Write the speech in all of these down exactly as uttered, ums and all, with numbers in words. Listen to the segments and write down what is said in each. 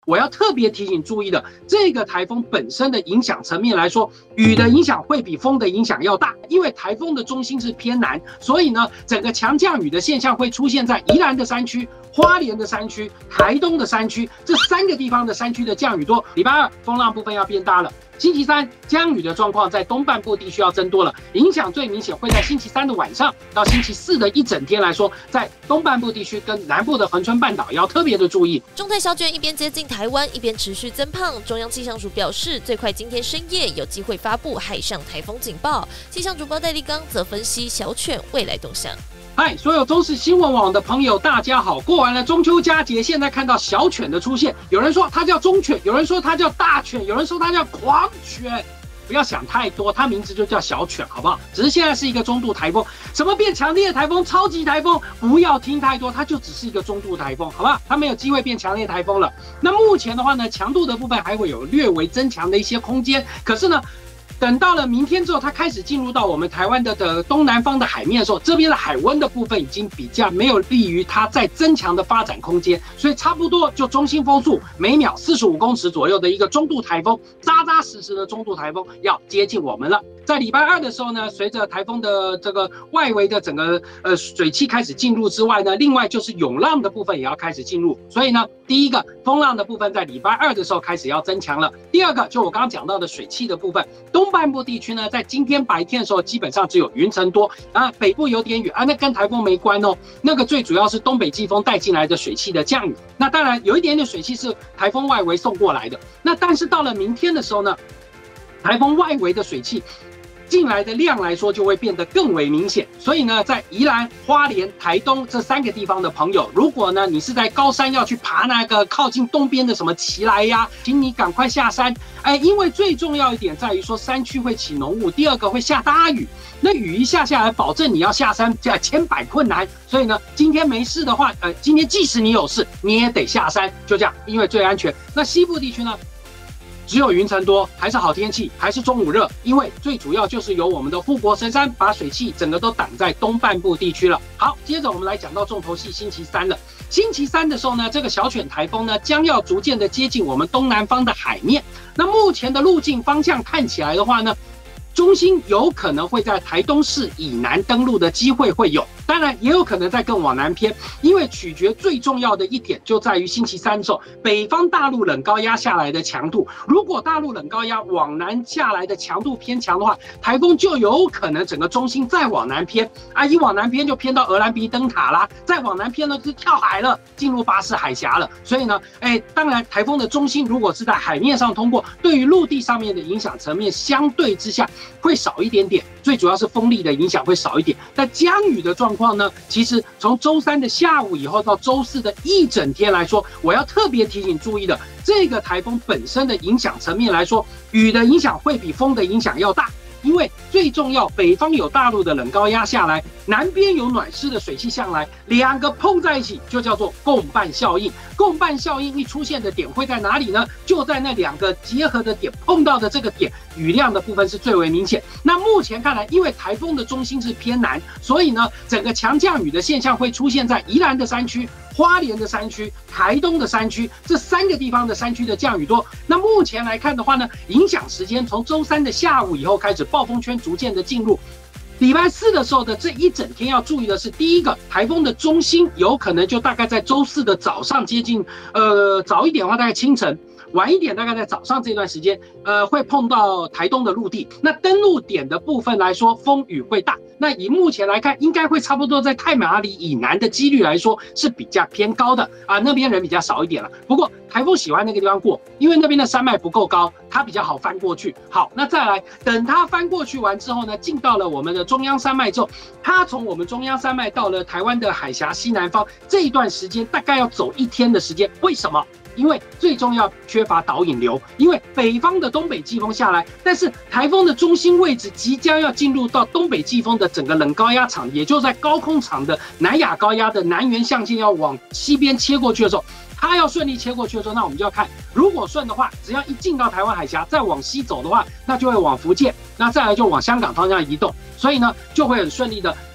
我要特别提醒注意的，这个台风本身的影响层面来说，雨的影响会比风的影响要大，因为台风的中心是偏南，所以呢，整个强降雨的现象会出现在宜兰的山区、花莲的山区、台东的山区这三个地方的山区的降雨多。礼拜二风浪部分要变大了。星期三降雨的状况在东半部地区要增多了，影响最明显会在星期三的晚上到星期四的一整天来说，在东半部地区跟南部的恒春半岛要特别的注意。 中台小卷一边接近台湾，一边持续增胖。中央气象署表示，最快今天深夜有机会发布海上台风警报。气象主播戴立刚则分析小犬未来动向。 嗨，所有中视新闻网的朋友，大家好！过完了中秋佳节，现在看到小犬的出现，有人说它叫忠犬，有人说它叫大犬，有人说它叫狂犬。不要想太多，它名字就叫小犬，好不好？只是现在是一个中度台风，什么变强烈台风、超级台风，不要听太多，它就只是一个中度台风，好不好？它没有机会变强烈台风了。那目前的话呢，强度的部分还会有略微增强的一些空间，可是呢，等到了明天之后，它开始进入到我们台湾的的东南方的海面的时候，这边的海温的部分已经比较没有利于它再增强的发展空间，所以差不多就中心风速每秒四十五公尺左右的一个中度台风，扎扎实实的中度台风要接近我们了。在礼拜二的时候呢，随着台风的这个外围的整个呃水汽开始进入之外呢，另外就是涌浪的部分也要开始进入，所以呢，第一个风浪的部分在礼拜二的时候开始要增强了。第二个就我刚刚讲到的水汽的部分，东半部地区呢，在今天白天的时候基本上只有云层多啊，北部有点雨啊，那跟台风没关哦，那个最主要是东北季风带进来的水汽的降雨。那当然有一点点水汽是台风外围送过来的，那但是到了明天的时候呢，台风外围的水汽进来的量来说就会变得更为明显，所以呢，在宜兰、花莲、台东这三个地方的朋友，如果呢你是在高山要去爬那个靠近东边的什么奇来呀，请你赶快下山。哎，因为最重要一点在于说山区会起浓雾，第二个会下大雨，那雨一下下来，保证你要下山这千百困难。所以呢，今天没事的话，呃，今天即使你有事，你也得下山，就这样，因为最安全。那西部地区呢？只有云层多，还是好天气，还是中午热，因为最主要就是由我们的护国神山把水汽整个都挡在东半部地区了。好，接着我们来讲到重头戏星期三了。星期三的时候呢，这个小犬台风呢将要逐渐的接近我们东南方的海面。那目前的路径方向看起来的话呢，中心有可能会在台东市以南登陆的机会会有，当然也有可能再更往南偏，因为取决最重要的一点就在于星期三的时候，北方大陆冷高压下来的强度，如果大陆冷高压往南下来的强度偏强的话，台风就有可能整个中心再往南偏啊，一往南偏就偏到鹅銮鼻灯塔啦，再往南偏呢就跳海了，进入巴士海峡了。所以呢，哎，当然台风的中心如果是在海面上通过，对于陆地上面的影响层面相对之下会少一点点，最主要是风力的影响会少一点。但降雨的状况呢，其实从周三的下午以后到周四的一整天来说，我要特别提醒注意的，这个台风本身的影响层面来说，雨的影响会比风的影响要大。因为最重要，北方有大陆的冷高压下来，南边有暖湿的水汽上来，两个碰在一起就叫做共伴效应。共伴效应一出现的点会在哪里呢？就在那两个结合的点碰到的这个点，雨量的部分是最为明显。那目前看来，因为台风的中心是偏南，所以呢，整个强降雨的现象会出现在宜兰的山区、花莲的山区、台东的山区这三个地方的山区的降雨多。那目前来看的话呢，影响时间从周三的下午以后开始，暴风圈逐渐的进入。礼拜四的时候的这一整天要注意的是，第一个，台风的中心有可能就大概在周四的早上接近，呃，早一点的话大概清晨，晚一点大概在早上这段时间，呃，会碰到台东的陆地。那登陆点的部分来说，风雨会大。那以目前来看，应该会差不多在太马里以南的几率来说是比较偏高的啊，那边人比较少一点了。不过台风喜欢那个地方过，因为那边的山脉不够高，它比较好翻过去。好，那再来，等它翻过去完之后呢，进到了我们的中央山脉之后，它从我们中央山脉到了台湾的海峡西南方这一段时间，大概要走一天的时间。为什么？因为最重要缺乏导引流，因为北方的东北季风下来，但是台风的中心位置即将要进入到东北季风的整个冷高压场，也就在高空场的南亚高压的南缘象限要往西边切过去的时候，它要顺利切过去的时候，那我们就要看，如果顺的话，只要一进到台湾海峡，再往西走的话，那就会往福建，那再来就往香港方向移动，所以呢就会很顺利的。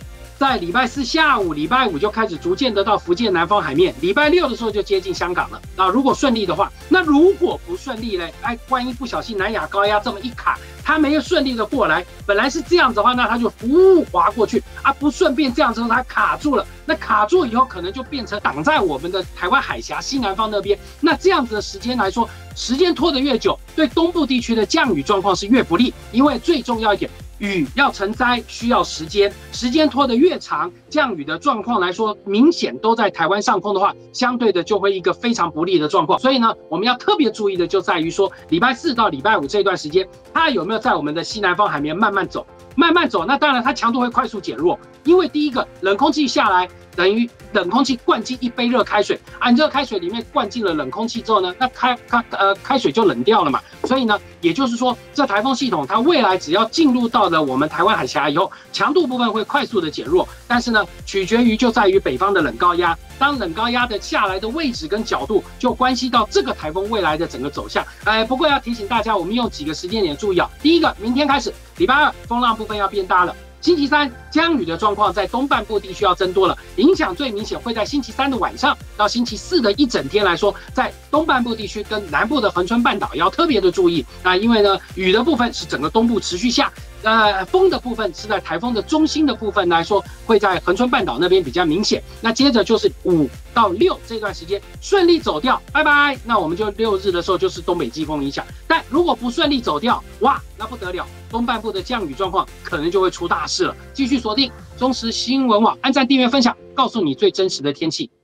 在礼拜四下午、礼拜五就开始逐渐的到福建南方海面，礼拜六的时候就接近香港了。啊，如果顺利的话，那如果不顺利嘞，哎，万一不小心南亚高压这么一卡，它没有顺利的过来，本来是这样子的话，那它就呼滑过去啊，不顺便这样之后它卡住了，那卡住以后可能就变成挡在我们的台湾海峡西南方那边，那这样子的时间来说，时间拖得越久，对东部地区的降雨状况是越不利，因为最重要一点。雨要成灾需要时间，时间拖得越长，降雨的状况来说，明显都在台湾上空的话，相对的就会一个非常不利的状况。所以呢，我们要特别注意的就在于说，礼拜四到礼拜五这段时间，它有没有在我们的西南方海面慢慢走，慢慢走。那当然它强度会快速减弱，因为第一个冷空气下来，等于冷空气灌进一杯热开水啊，你热开水里面灌进了冷空气之后呢，那开开呃开水就冷掉了嘛。所以呢，也就是说，这台风系统它未来只要进入到了我们台湾海峡以后，强度部分会快速的减弱，但是呢，取决于就在于北方的冷高压。当冷高压的下来的位置跟角度，就关系到这个台风未来的整个走向。哎，不过要提醒大家，我们用几个时间点注意啊。第一个，明天开始，礼拜二风浪部分要变大了。星期三降雨的状况在东半部地区要增多了，影响最明显会在星期三的晚上到星期四的一整天来说，在东半部地区跟南部的恒春半岛要特别的注意啊，因为呢雨的部分是整个东部持续下，呃风的部分是在台风的中心的部分来说会在恒春半岛那边比较明显。那接着就是五到六这段时间顺利走掉，拜拜，那我们就六日的时候就是东北季风影响。但如果不顺利走掉，哇，那不得了，东半部的降雨状况可能就会出大事了。继续锁定中时新闻网，按赞、订阅、分享，告诉你最真实的天气。